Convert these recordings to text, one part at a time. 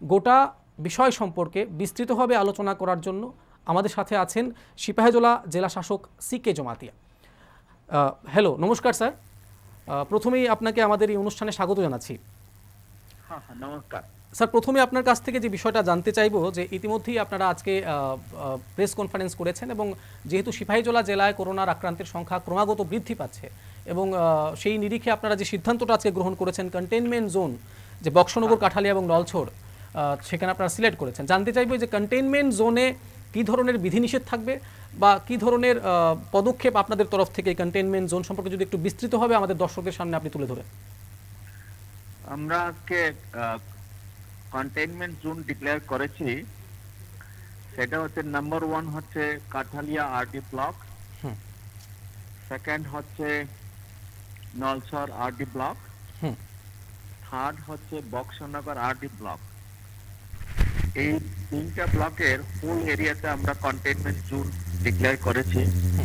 গোটা বিষয় সম্পর্কে বিস্তৃতভাবে আলোচনা করার জন্য আমাদের সাথে আছেন সিপাহীজলা জেলা শাসক CK জমাতিয়া। হ্যালো, নমস্কার স্যার। প্রথমেই আপনাকে আমাদের এই অনুষ্ঠানে স্বাগত জানাচ্ছি। হ্যাঁ, নমস্কার স্যার, প্রথমে আপনার কাছ থেকে যে বিষয়টা জানতে চাইব যে ইতিমধ্যেই আপনারা আজকে প্রেস কনফারেন্স করেছেন এবং যেহেতু সিপাহীজলা জেলায় করোনার আক্রান্তের সংখ্যা ক্রমাগত বৃদ্ধি পাচ্ছে এবং সেই নিরিখে আপনারা যে সিদ্ধান্তটা আজকে গ্রহণ করেছেন কন্টেইনমেন্ট জোন, যে বক্সনগর, কাঠালিয়া এবং নলছড়, সেখানে আপনারা সিলেক্ট করেছেন, জানতে চাইব যে কন্টেইনমেন্ট জোনে কী ধরনের বিধিনিষেধ থাকবে বা কী ধরনের পদক্ষেপ আপনাদের তরফ থেকে কন্টেইনমেন্ট জোন সম্পর্কে যদি একটু বিস্তৃতভাবে আমাদের দর্শকদের সামনে আপনি তুলে ধরেন। আমরা আজকে কন্টেইনমেন্ট জোন ডিক্লেয়ার করেছি। সেটা হচ্ছে নাম্বার 1 হচ্ছে কাঠালিয়া RD ব্লক, সেকেন্ড হচ্ছে নলছড় RD ব্লক, থার্ড হচ্ছে বক্সনগর RD ব্লক। এই তিনটা ব্লকের ফুল এরিয়াতে আমরা কন্টেইনমেন্ট জোন ডিক্লেয়ার করেছি।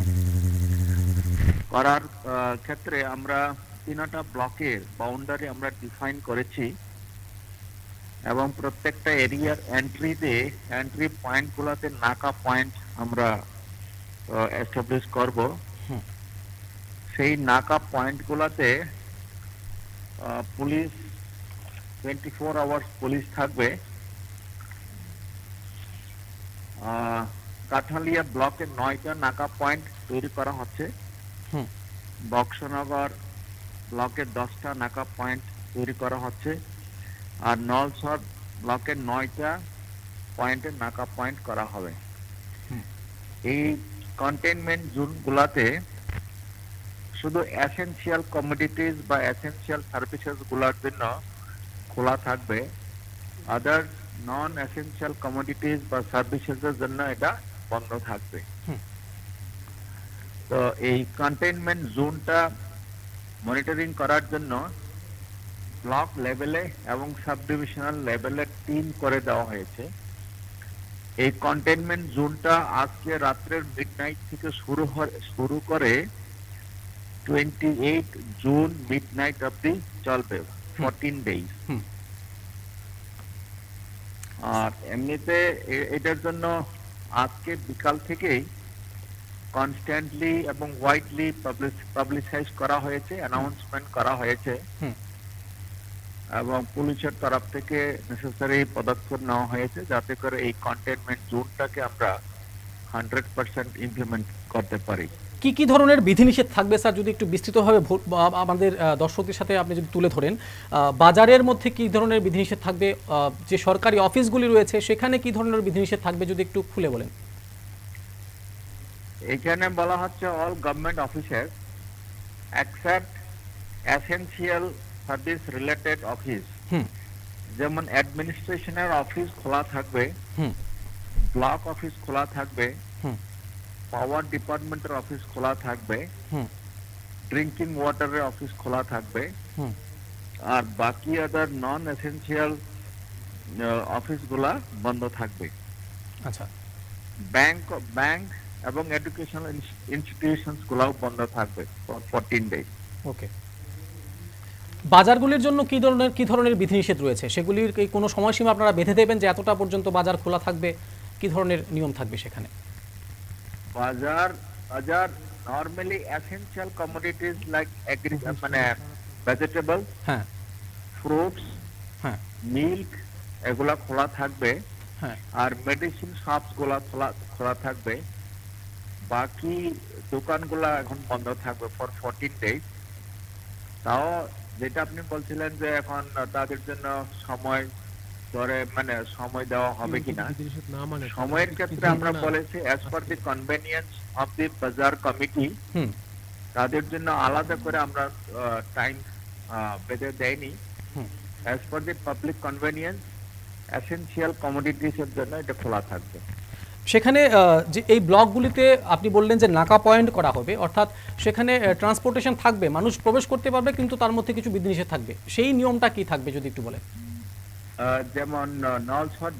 করার ক্ষেত্রে আমরা তিনটা ব্লকের বাউন্ডারি আমরা ডিফাইন করেছি এবং প্রত্যেকটা এরিয়ার এন্ট্রি পয়েন্টগুলোতে নাকা পয়েন্ট আমরা এস্টাবলিশ করব। সেই নাকা পয়েন্টগুলোতে পুলিশ 24 আওয়ার্স পুলিশ থাকবে। কাঠালিয়া ব্লকে 9টা নাকা পয়েন্ট তৈরি করা হচ্ছে, বক্সনগর ব্লকে 10টা নাকা পয়েন্ট তৈরি করা হচ্ছে, আর নলছড় ব্লকে 9টা পয়েন্টে নাকা পয়েন্ট করা হবে। এই কন্টেইনমেন্ট জোনগুলোতে শুধু এসেনশিয়াল কমোডিটিস বা এসেনশিয়াল সার্ভিসেস গুলোর জন্য খোলা থাকবে, আদার নন এসেনশিয়াল কমোডিটিস বা সার্ভিসেসের জন্য এটা বন্ধ থাকবে। তো এই কন্টেইনমেন্ট জোনটা মনিটরিং করার জন্য ব্লক লেভেলে এবং সাব ডিভিশনাল লেভেলে টিম করে দেওয়া হয়েছে। এই কন্টেইনমেন্ট জোনটা আজকে রাত্রের মিডনাইট থেকে শুরু করে 28 জুন মিডনাইট অবধি চলবে, 14 ডেজ। আর এমনিতে এটার জন্য আজকে বিকাল থেকেই কনস্ট্যান্টলি এবং ওয়াইডলি পাবলিসাইজ করা হয়েছে, অ্যানাউন্সমেন্ট করা হয়েছে এবং পুলিশের তরফ থেকে নেসেসারি পদক্ষেপ নেওয়া হয়েছে যাতে করে এই কন্টেইনমেন্ট জোনটাকে আমরা 100% ইমপ্লিমেন্ট করতে পারি। কি কি ধরনের বিধিনিষেধ থাকবে স্যার, যদি একটু বিস্তৃতভাবে আমাদের দর্শকদের সাথে আপনি যদি তুলে ধরেন? বাজারের মধ্যে কি ধরনের বিধিনিষেধ থাকবে, যে সরকারি অফিসগুলি রয়েছে সেখানে কি ধরনের বিধিনিষেধ থাকবে যদি একটু খুলে বলেন। এখানে বলা হচ্ছে all government offices except essential service related office, যেমন অ্যাডমিনিস্ট্রেশনের অফিস খোলা থাকবে, ব্লক অফিস খোলা থাকবে, পাওয়ার ডিপার্টমেন্টের অফিস খোলা থাকবে, ড্রিঙ্কিং ওয়াটারের অফিস খোলা থাকবে, আর বাকি আদার নন এসেনশিয়াল অফিসগুলা বন্ধ থাকবে। আচ্ছা, ব্যাংক এবং এডুকেশনাল ইনস্টিটিউশনস গুলাও বন্ধ থাকবে 14 ডেজ। ওকে। বাজারগুলির জন্য কি ধরনের বিধিনিষেধ রয়েছে, সেগুলির কোনো সময়সীমা আপনারা বেঁধে দেবেন যে এতটা পর্যন্ত বাজার খোলা থাকবে? কি ধরনের নিয়ম থাকবে সেখানে? বাজার নরমালি এসেনশিয়াল কমোডিটিস লাইক মানে ভেজিটেবল, ফ্রুটস, মিল্ক, এগুলা খোলা থাকবে, আর মেডিসিন শপস গুলা খোলা থাকবে। বাকি দোকানগুলা এখন বন্ধ থাকবে ফর 14 ডেজ। তাও যেটা আপনি বলছিলেন যে এখন তাদের জন্য সময় দেওয়া হবে কিনা, সময়ের ক্ষেত্রে আমরা বলেছি as per the convenience of the বাজার কমিটি, তাদের জন্য আলাদা করে আমরা টাইম বেঁধে দেয়নি। As per the public convenience essential commodities এর জন্য এটা খোলা থাকবে। সেখানে যে এই ব্লকগুলিতে আপনি বললেন যে নাকা পয়েন্ট করা হবে, অর্থাৎ সেখানে ট্রান্সপোর্টেশন থাকবে, মানুষ প্রবেশ করতে পারবে, কিন্তু তার মধ্যে কিছু বিধিনিষেধ থাকবে। সেই নিয়মটা কি থাকবে যদি একটু বলেন? যেমন নলছড়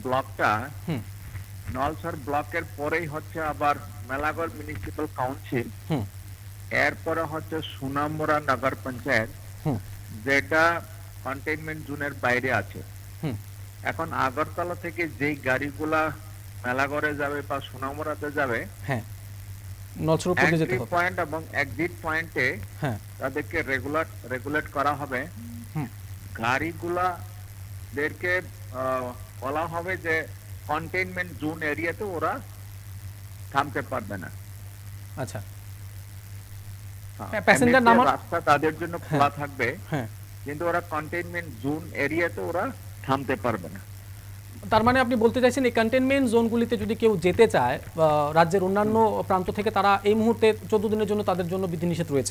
ব্লকের পরেই হচ্ছে আবার মেলাগড় মিউনিসিপাল কাউন্সিল, এরপরে হচ্ছে সুনামুরা নগর পঞ্চায়েত, যেটা কন্টেইনমেন্ট জোনের বাইরে আছে। এখন আগরতলা থেকে যেই গাড়িগুলা মেলাগড়ে যাবে বা সোনামুড়াতে যাবে, হ্যাঁ, নলস্বরূপ থেকে যেতে এন্ট্রি হবে। পয়েন্ট এবং এক্সিট পয়েন্টে হ্যাঁ, তাদেরকে রেগুলেট করা হবে। হুম, গাড়িগুলাদেরকে বলা হবে যে কন্টেইনমেন্ট জোন এরিয়াতে ওরা থামতে পারবে না। আচ্ছা, হ্যাঁ, প্যাসেঞ্জার এমনিতে নামার, রাস্তা তাদের জন্য খোলা থাকবে, হ্যাঁ, কিন্তু ওরা কন্টেইনমেন্ট জোন এরিয়াতে ওরা থামতে পারবে না। তার মানে আপনি বলতে চাইছেন এই কন্টেনমেন্ট জোনগুলিতে যদি কেউ যেতে চায় রাজ্যের অন্যান্য প্রান্ত থেকে, তারা এই মুহূর্তে 14 দিনের জন্য তাদের জন্য বিধিনিষেধ রয়েছে।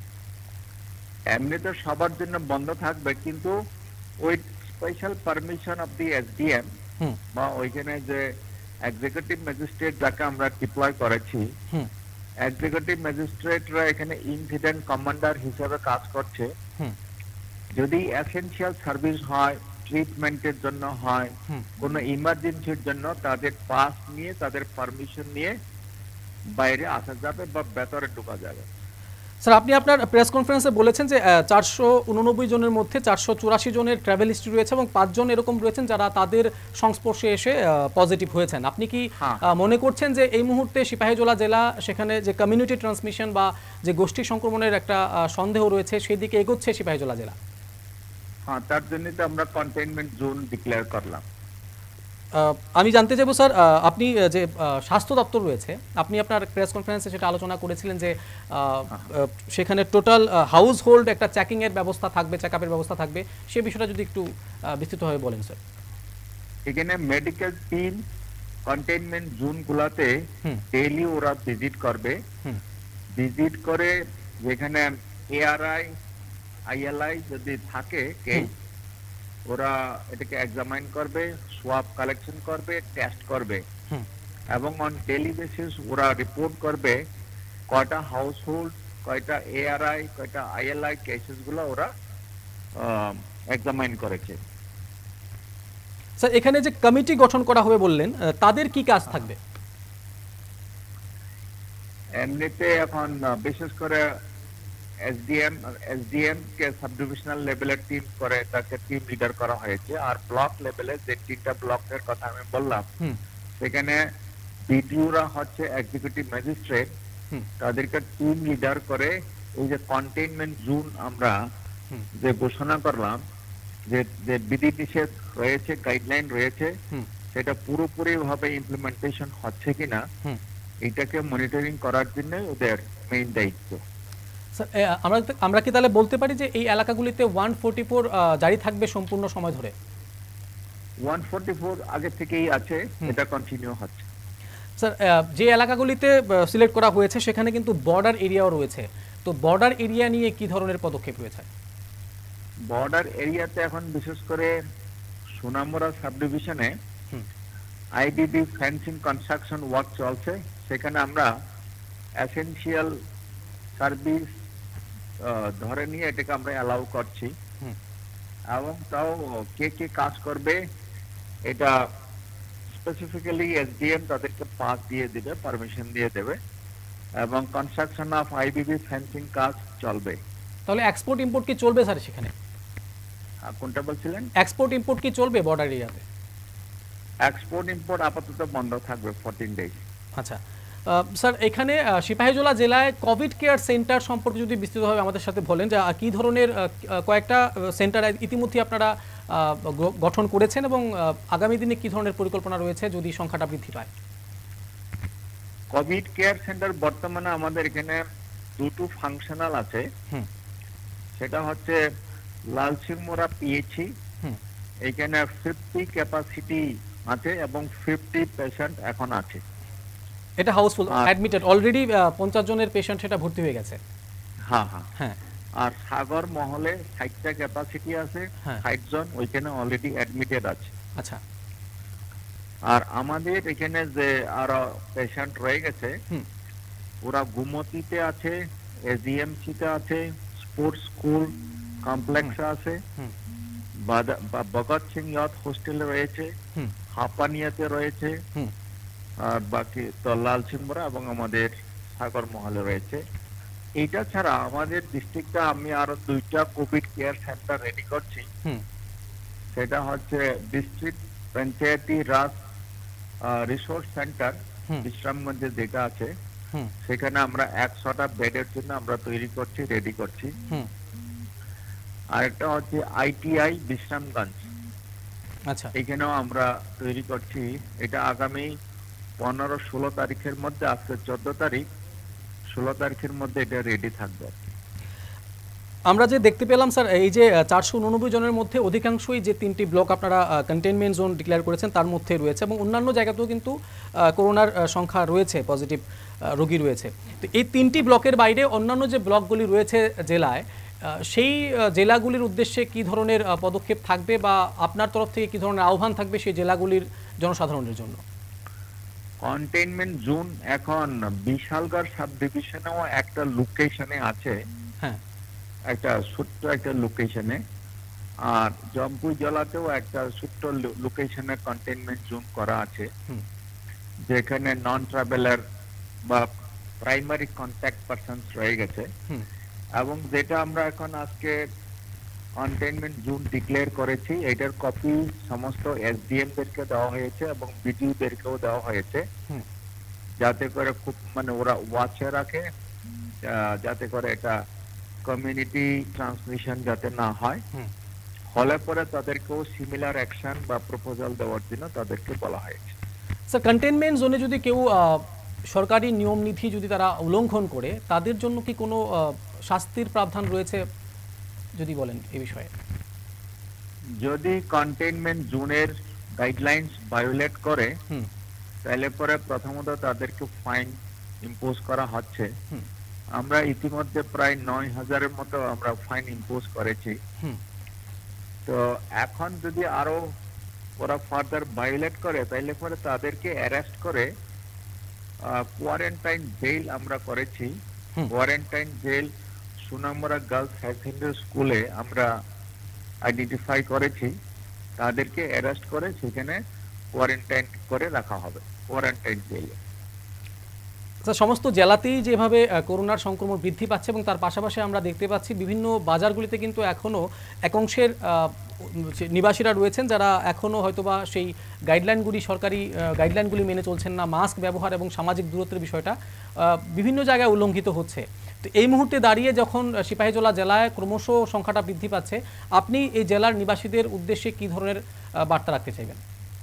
এমনিতে সবার জন্য বন্ধ থাকবে, কিন্তু with special permission of the SDM hmm, বা ওইখানে যে এক্সিকিউটিভ ম্যাজিস্ট্রেট যাকে আমরা ডিপ্লয় করেছি, হুম, এক্সিকিউটিভ ম্যাজিস্ট্রেটরা এখানে ইনসিডেন্ট কমান্ডার হিসেবে কাজ করছে। হুম, যদি এসেনশিয়াল সার্ভিস হয়, ট্রিটমেন্টের জন্য হয়, হুম। কোনো ইমার্জেন্সির জন্য তাদের পাস নিয়ে, তাদের পারমিশন নিয়ে বাইরে আসা যাবে বা ভেতরে ঢোকা যাবে। স্যার, আপনি আপনার প্রেস কনফারেন্সে বলেছেন যে 489 জনের মধ্যে 484 জনের ট্রাভেল হিস্ট্রি রয়েছে এবং 5 জন এরকম রয়েছেন যারা তাদের সংস্পর্শে এসে পজিটিভ হয়েছেন। আপনি কি হ্যাঁ। মনে করছেন যে এই মুহূর্তে সিপাহীজলা জেলা, সেখানে যে কমিউনিটি ট্রান্সমিশন বা যে গোষ্ঠী সংক্রমণের একটা সন্দেহ রয়েছে, সেই দিকে এগোচ্ছে সিপাহীজলা জেলা? হ্যাঁ, তার জন্য তো আমরা কন্টেইনমেন্ট জোন ডিক্লেয়ার করলাম। আমি জানতে চাইবো স্যার, আপনি যে স্বাস্থ্য দপ্তর রয়েছে, আপনি আপনার প্রেস কনফারেন্সে সেটা আলোচনা করেছিলেন যে সেখানে টোটাল হাউস হোল্ড একটা চেকিং এর ব্যবস্থা থাকবে, চেকআপের ব্যবস্থা থাকবে, সে বিষয়টা যদি একটু বিস্তৃতভাবে বলেন স্যার। এখানে মেডিকেল টিম কন্টেইনমেন্ট জোন গুলাতে হুম, ডেইলি ওরা ভিজিট করবে। হুম, ভিজিট করে যেখানে এআরআই, আইএলআই যদি থাকে কেস, ওরা এটাকে এক্সামাইন করবে, সোয়াব কালেকশন করবে, টেস্ট করবে, হুম। এবং অন ডেইলি বেসিস ওরা রিপোর্ট করবে কয়টা হাউস হোল্ড, কয়টা এআরআই, কয়টা আইএলআই কেসেস গুলো ওরা এক্সামাইন করেছে। স্যার, এখানে যে কমিটি গঠন করা হবে বললেন, তাদের কি কাজ থাকবে? এমনিতে এখন বিশেষ করে এসডিএম কে সাব ডিভিশনাল লেভেলের টিম করে তাকে টিম লিডার করা হয়েছে। আর ব্লক লেভেলে যে 3টা ব্লকের কথা আমি বললাম, হুম, সেখানে বিডিওরা হচ্ছে এক্সিকিউটিভ ম্যাজিস্ট্রেট, হুম, তাদেরকে টিম লিডার করে এই যে কন্টেইনমেন্ট জোন আমরা হুম, যে ঘোষণা করলাম, যে যে বিধিনিষেধ রয়েছে, গাইডলাইন রয়েছে, হুম, সেটা পুরোপুরি ভাবে ইমপ্লিমেন্টেশন হচ্ছে কিনা হুম। এটাকে মনিটরিং করার জন্য ওদের মেইন দায়িত্ব। স্যার, আমরা কি তাহলে বলতে পারি যে এই এলাকাগুলিতে 144 জারি থাকবে সম্পূর্ণ সময় ধরে? 144 আগে থেকেই আছে, এটা কন্টিনিউ হচ্ছে। স্যার, যে এলাকাগুলিতে সিলেক্ট করা হয়েছে সেখানে কিন্তু বর্ডার এরিয়াও রয়েছে, তো বর্ডার এরিয়া নিয়ে কি ধরনের পদক্ষেপ রয়েছে? বর্ডার এরিয়াতে এখন বিশেষ করে সোনামুড়া সাব ডিভিশনে hmm, IDB fencing construction work চলছে। সেখানে আমরা এসেনশিয়াল সার্ভিস ধরে নিয়ে এটাকে আমরা অ্যালাউ করছি, হুম। এবং তাও কে কে কাজ করবে এটা স্পেসিফিক্যালি এসডিএম তাদেরকে পাস দিয়ে দেবে, পারমিশন দিয়ে দেবে, এবং কনস্ট্রাকশন অফ আইবিবি ফেন্সিং কাজ চলবে। তাহলে এক্সপোর্ট ইম্পোর্ট কি চলবে স্যার সেখানে? কোনটা বলছিলেন? এক্সপোর্ট ইম্পোর্ট কি চলবে বর্ডার এরিয়াতে? এক্সপোর্ট ইম্পোর্ট আপাতত বন্ধ থাকবে 14 ডেজ। আচ্ছা, স্যার, এখানে সিপাহীজলা জেলায় কোভিড কেয়ার সেন্টার সম্পর্কে যদি বিস্তৃতভাবে আমাদের সাথে বলেন, যে কি ধরনের কয়েকটা সেন্টার ইতিমধ্যে আপনারা গঠন করেছেন এবং আগামী দিনে কি ধরনের পরিকল্পনা রয়েছে যদি সংখ্যাটা বৃদ্ধি পায়? কোভিড কেয়ার সেন্টার বর্তমানে আমাদের এখানে দুটো ফাংশনাল আছে। হুম, সেটা হচ্ছে লালসিংমোড়া পিএইচসি, হুম। এখানে 50 ক্যাপাসিটি আছে এবং 50 পেশেন্ট এখন আছে। এটা হাউসফুল, অ্যাডমিটেড অলরেডি 50 জনের পেশেন্ট সেটা ভর্তি হয়ে গেছে। হ্যাঁ, হ্যাঁ। হ্যাঁ, আর সাগর মহলে 60টা ক্যাপাসিটি আছে, হ্যাঁ। 60 জন ওইখানে অলরেডি অ্যাডমিটেড আছে। আচ্ছা, আর আমাদের এখানে যে আরো পেশেন্ট রয়ে গেছে, হুম, ওরা গুমতিতে আছে, এজিএমসিতে আছে, স্পোর্টস স্কুল কমপ্লেক্সে আছে, হুম, ভগৎ সিং ইয়থ হোস্টেলে রয়েছে, হুম, হাপানিয়াতে রয়েছে, হুম। আর বাকি তো লালসিংমরা এবং আমাদের সাগর মহলে রয়েছে। এইটা ছাড়া আমাদের ডিস্ট্রিক্টটা আমি আরো 2টা কোভিড কেয়ার সেন্টার রেডি করছি। হুম, সেটা হচ্ছে district Panchayati Raj resource centre hmm. বিশ্রামগঞ্জে যেটা আছে, হুম সেখানে আমরা 100টা বেডের জন্য আমরা তৈরি করছি, রেডি করছি। হুম। আরেকটা হচ্ছে আইটিআই বিশ্রামগঞ্জ, আচ্ছা। এখানেও আমরা তৈরি করছি। এটা আগামী 15-16 তারিখের মধ্যে, আজকে 14 তারিখ, 16 তারিখের মধ্যে এটা রেডি থাকবে। আমরা যে দেখতে পেলাম স্যার, এই যে 489 জনের মধ্যে অধিকাংশই যে 3টি ব্লক আপনারা কন্টেইনমেন্ট জোন ডিক্লেয়ার করেছেন তার মধ্যে রয়েছে, এবং অন্যান্য জায়গাতেও কিন্তু করোনার সংখ্যা রয়েছে, পজিটিভ রোগী রয়েছে। তো এই 3টি ব্লকের বাইরে অন্যান্য যে ব্লকগুলি রয়েছে জেলায়, সেই জেলাগুলির উদ্দেশ্যে কি ধরনের পদক্ষেপ থাকবে, বা আপনার তরফ থেকে কি ধরনের আহ্বান থাকবে সেই জেলাগুলির জনসাধারণের জন্য? কন্টেইনমেন্ট জোন এখন বিশালগড় সাব ডিভিশনেও একটা লোকেশনে আছে, হ্যাঁ। একটা ছোট্ট একটা লোকেশনে, আর জম্পুই জেলাতেও একটা ছোট্ট লোকেশনে কন্টেইনমেন্ট জোন করা আছে, যেখানে নন ট্রাভেলার বা প্রাইমারি কন্ট্যাক্ট পারসনস রয়ে গেছে। এবং যেটা আমরা এখন আজকে কন্টেইনমেন্ট জোন ডিক্লেয়ার করেছি, এটার কপি সমস্ত এসডিএম দেরকে দেওয়া হয়েছে এবং বিডিও দেরকেও দেওয়া হয়েছে, যাতে করে খুব ওরা ওয়াচে রাখে, যাতে করে এটা কমিউনিটি ট্রান্সমিশন যাতে না হয়। হলে পরে তাদেরকেও সিমিলার অ্যাকশন বা প্রপোজাল দেওয়ার জন্য তাদেরকে বলা হয়েছে। স্যার, কন্টেইনমেন্ট জোনে যদি কেউ সরকারি নিয়ম নীতি যদি তারা উল্লঙ্ঘন করে, তাদের জন্য কি কোনো শাস্তির প্রাবধান রয়েছে, যদি বলেন এই বিষয়ে? যদি কন্টেইনমেন্ট জোনের গাইডলাইন্স ভায়োলেট করে, তাহলে পরে প্রথমত তাদেরকে ফাইন ইম্পোজ করা হচ্ছে। আমরা ইতিমধ্যে প্রায় 9,000-এর মতো আমরা ফাইন ইম্পোজ করেছি। তো এখন যদি আরো ওরা ফার্দার ভায়োলেট করে, তাহলে পরে তাদেরকে অ্যারেস্ট করে কোয়ারেন্টাইন জেল আমরা করেছি। Quarantine jail Sonamura girls high secondary স্কুলে আমরা আইডেন্টিফাই করেছি। তাদেরকে অ্যারেস্ট করে সেখানে কোয়ারেন্টাইন করে রাখা হবে, কোয়ারেন্টাইন জেলে। সমস্ত জেলাতেই যেভাবে করোনার সংক্রমণ বৃদ্ধি পাচ্ছে, এবং তার পাশাপাশি আমরা দেখতে পাচ্ছি বিভিন্ন বাজারগুলিতে কিন্তু এখনও এক অংশের নিবাসীরা রয়েছেন যারা এখনও হয়তোবা সেই গাইডলাইনগুলি, সরকারি গাইডলাইনগুলি মেনে চলছেন না। মাস্ক ব্যবহার এবং সামাজিক দূরত্বের বিষয়টা বিভিন্ন জায়গায় উল্লঙ্ঘিত হচ্ছে। তো এই মুহূর্তে দাঁড়িয়ে যখন সিপাহীজলা জেলায় ক্রমশ সংখ্যাটা বৃদ্ধি পাচ্ছে, আপনি এই জেলার নিবাসীদের উদ্দেশ্যে কি ধরনের বার্তা রাখতে চাইবেন?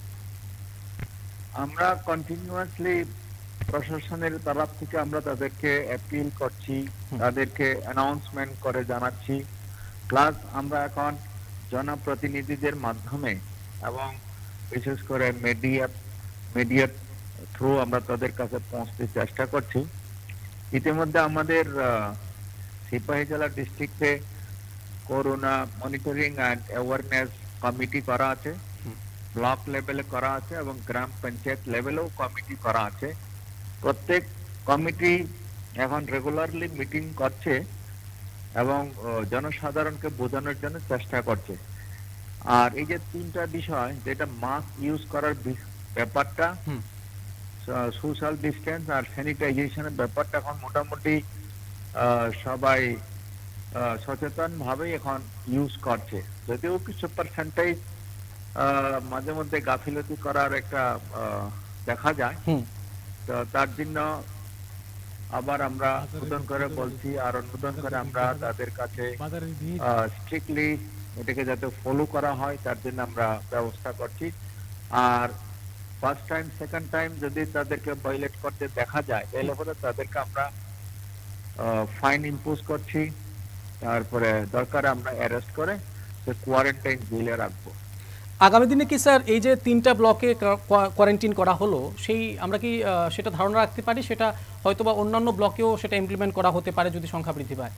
আমরা কন্টিনিউয়াসলি প্রশাসনের তরফ থেকে আমরা তাদেরকে অ্যাপিল করছি, তাদেরকে অ্যানাউন্সমেন্ট করে জানাচ্ছি। প্লাস আমরা এখন জনপ্রতিনিধিদের মাধ্যমে এবং বিশেষ করে মিডিয়ার থ্রু আমরা তাদের কাছে পৌঁছতে চেষ্টা করছি। ইতিমধ্যে আমাদের সিপাহীজলা ডিস্ট্রিক্টে corona monitoring and awareness committee করা আছে, ব্লক লেভেলে করা আছে এবং গ্রাম পঞ্চায়েত লেভেলেও কমিটি করা আছে। প্রত্যেক কমিটি এখন রেগুলারলি মিটিং করছে এবং জনসাধারণকে বোঝানোর জন্য চেষ্টা করছে। আর এই যে 3টা বিষয়, যেটা মাস্ক ইউজ করার ব্যাপারটা, সোশ্যাল ডিস্টেন্স আর স্যানিটাইজেশনের ব্যাপারটা এখন মোটামুটি সবাই সচেতন ভাবে এখন ইউজ করছে। যদিও কিছু পার্সেন্টেজ মাঝে মধ্যে গাফিলতি করার একটা দেখা যায়, তো তার জন্য আবার আমরা নতুন করে বলছি, আর নতুন করে আমরা তাদের কাছে স্ট্রিক্টলি এটাকে যাতে ফলো করা হয় তার জন্য আমরা ব্যবস্থা করছি। আর ফার্স্ট টাইম সেকেন্ড টাইম যদি তাদেরকে ভায়োলেট করতে দেখা যায়, তাহলে পরে তাদেরকে আমরা ফাইন ইম্পোজ করছি, তারপরে দরকারে আমরা অ্যারেস্ট করে কোয়ারেন্টাইন জেলে রাখবো। আগামী দিনে কি স্যার এই যে 3টা ব্লকে কোয়ারেন্টাইন করা হলো, সেই আমরা কি সেটা ধারণা রাখতে পারি সেটা হয়তোবা অন্যান্য ব্লকেও সেটা ইমপ্লিমেন্ট করা হতে পারে যদি সংখ্যা বৃদ্ধি পায়?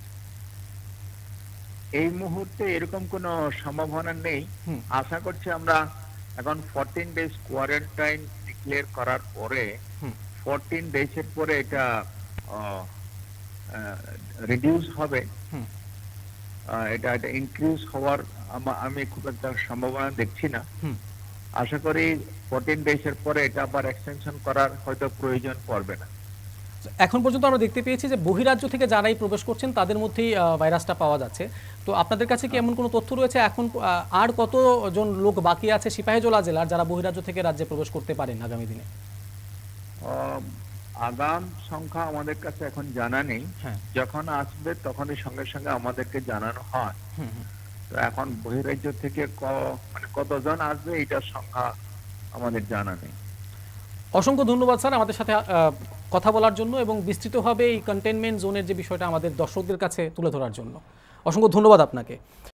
এই মুহূর্তে এরকম কোনো সম্ভাবনা নেই। আশা করছি আমরা এখন 14 ডেজ কোয়ারেন্টাইন ডিক্লেয়ার করার পরে 14 ডেজের পরে এটা রিডিউস হবে, এটা ইনক্রিজ হওয়ার আমি খুব একটা সম্ভাবনা দেখছি না। আশা করি 14 ডেজের পরে এটা আবার এক্সটেনশন করার হয়তো প্রয়োজন পড়বে না। এখন পর্যন্ত আমরা দেখতে পেয়েছি যে বহিরাজ্য থেকে যারাই প্রবেশ করছেন তাদের মধ্যেই ভাইরাসটা পাওয়া যাচ্ছে। তো আপনাদের কাছে কি এমন কোনো তথ্য রয়েছে এখন আর কতজন লোক বাকি আছে সিপাহীজলা জেলার যারা বহিরাজ্য থেকে রাজ্যে প্রবেশ করতে পারেন আগামী দিনে? আগাম সংখ্যা আমাদের কাছে এখন জানা নেই। হ্যাঁ। যখন আসবে তখনই সঙ্গে সঙ্গে আমাদেরকে জানানো হয়। তো এখন বহিরাজ্য থেকে মানে কতজন আসবে এটার সংখ্যা আমাদের জানা নেই। অসংখ্য ধন্যবাদ স্যার আমাদের সাথে কথা বলার জন্য এবং বিস্তৃতভাবে এই কন্টেইনমেন্ট জোনের যে বিষয়টা আমাদের দর্শকদের কাছে তুলে ধরার জন্য। অসংখ্য ধন্যবাদ আপনাকে।